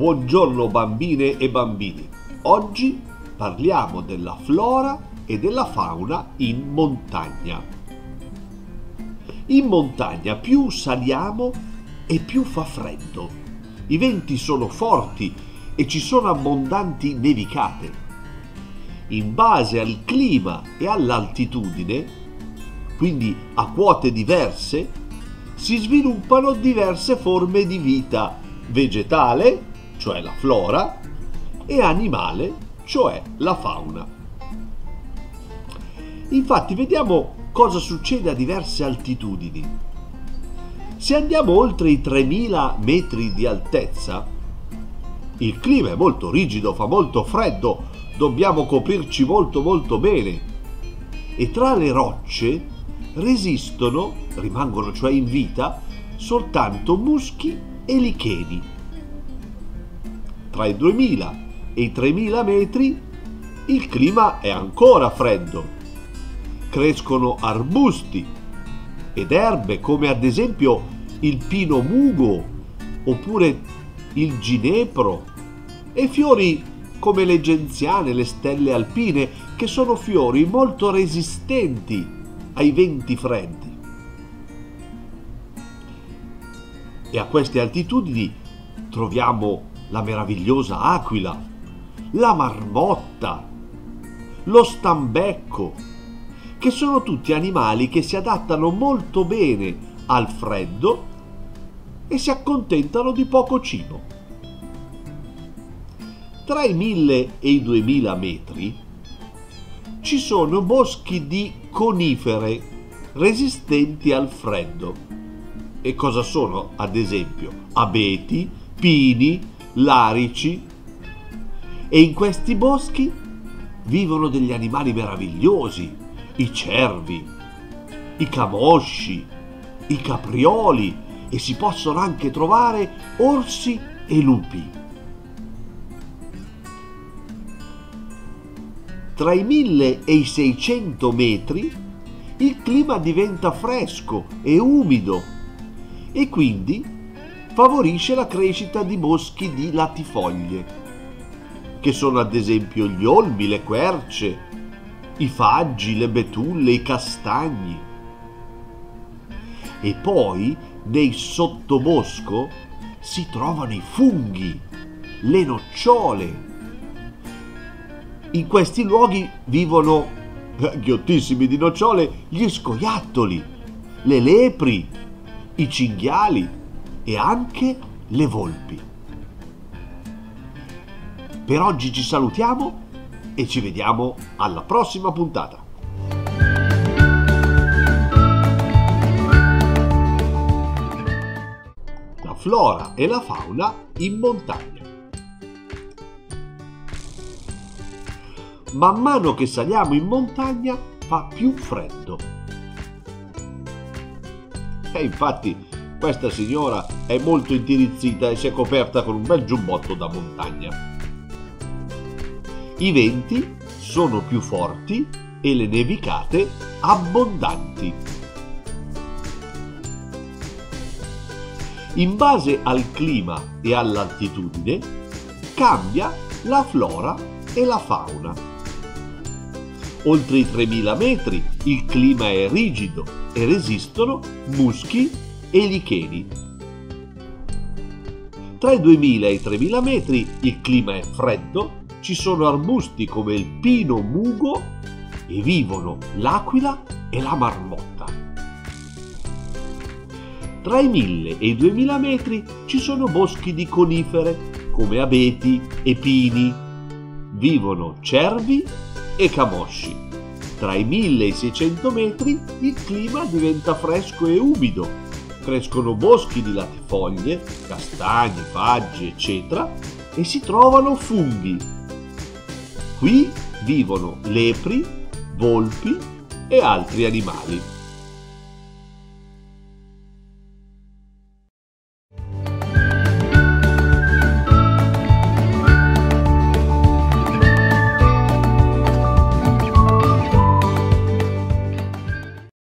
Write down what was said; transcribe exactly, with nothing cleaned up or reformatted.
Buongiorno bambine e bambini. Oggi parliamo della flora e della fauna in montagna. In montagna più saliamo e più fa freddo. I venti sono forti e ci sono abbondanti nevicate. In base al clima e all'altitudine, quindi a quote diverse, si sviluppano diverse forme di vita vegetale, cioè la flora, e animale, cioè la fauna. Infatti vediamo cosa succede a diverse altitudini. Se andiamo oltre i tremila metri di altezza, il clima è molto rigido, fa molto freddo, dobbiamo coprirci molto molto bene. E tra le rocce resistono, rimangono cioè in vita, soltanto muschi e licheni. Tra i duemila e i tremila metri il clima è ancora freddo. Crescono arbusti ed erbe come ad esempio il pino mugo oppure il ginepro e fiori come le genziane, le stelle alpine, che sono fiori molto resistenti ai venti freddi. E a queste altitudini troviamo la meravigliosa aquila, la marmotta, lo stambecco, che sono tutti animali che si adattano molto bene al freddo e si accontentano di poco cibo. Tra i mille e i duemila metri ci sono boschi di conifere resistenti al freddo. E cosa sono, ad esempio? Abeti, pini, larici. E in questi boschi vivono degli animali meravigliosi, i cervi, i camosci, i caprioli, e si possono anche trovare orsi e lupi. Tra i mille e i seicento metri il clima diventa fresco e umido e quindi favorisce la crescita di boschi di latifoglie, che sono ad esempio gli olmi, le querce, i faggi, le betulle, i castagni. E poi nei sottobosco si trovano i funghi, le nocciole. In questi luoghi vivono, ghiottissimi di nocciole, gli scoiattoli, le lepri, i cinghiali e anche le volpi. Per oggi ci salutiamo e ci vediamo alla prossima puntata. La flora e la fauna in montagna. Man mano che saliamo in montagna fa più freddo. E infatti questa signora è molto intirizzita e si è coperta con un bel giubbotto da montagna. I venti sono più forti e le nevicate abbondanti. In base al clima e all'altitudine cambia la flora e la fauna. Oltre i tremila metri il clima è rigido e resistono muschi e licheni. Tra i duemila e i tremila metri il clima è freddo, ci sono arbusti come il pino mugo e vivono l'aquila e la marmotta. Tra i mille e i duemila metri ci sono boschi di conifere come abeti e pini. Vivono cervi e camosci. Tra i mille e i seicento metri il clima diventa fresco e umido. Crescono boschi di latifoglie, castagni, faggi, eccetera, e si trovano funghi. Qui vivono lepri, volpi e altri animali.